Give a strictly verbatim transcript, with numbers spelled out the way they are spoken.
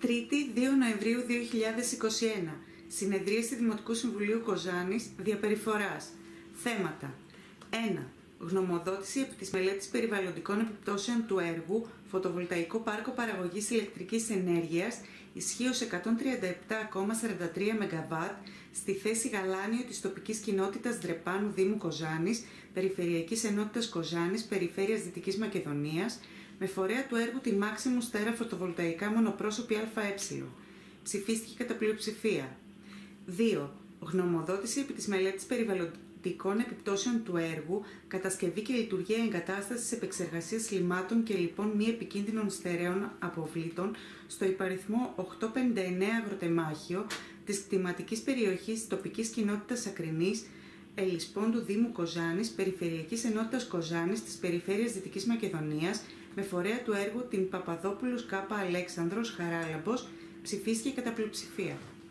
Τρίτη, δύο Νοεμβρίου δύο χιλιάδες είκοσι ένα. Συνεδρίαση Δημοτικού Συμβουλίου Κοζάνης, διαπεριφοράς. Θέματα. ένα. Γνωμοδότηση επί της μελέτης περιβαλλοντικών επιπτώσεων του έργου Φωτοβολταϊκό Πάρκο Παραγωγής Ηλεκτρικής Ενέργειας ισχύως εκατόν τριάντα επτά κόμμα σαράντα τρία μεγαβάτ στη θέση Γαλάνιο της τοπικής κοινότητας Δρεπάνου Δήμου Κοζάνης, Περιφερειακής Ενότητας Κοζάνης, Περιφέρειας Δυτικής Μακεδονίας, με φορέα του έργου τη Maximus Terra Φωτοβολταϊκά Μονοπρόσωπη ΑΕ. Ψηφίστηκε κατά πλειοψηφία. δύο. Γνωμοδότηση επί της μελέτης περιβαλλοντικών επιπτώσεων του έργου Κατασκευή και λειτουργία εγκατάστασης επεξεργασίας λιμάτων και λοιπών μη επικίνδυνων στερέων αποβλήτων στο υπαριθμό οκτακόσια πενήντα εννέα Αγροτεμάχιο της κτηματικής περιοχής τοπικής κοινότητας Ακρινής, Ελισπών του Δήμου Κοζάνης, Περιφερειακής Ενότητας Κοζάνης της Περιφέρειας Δυτικής Μακεδονίας, με φορέα του έργου την Παπαδόπουλος Κ. Αλέξανδρος Χαράλαμπος, ψηφίστηκε κατά πλειοψηφία.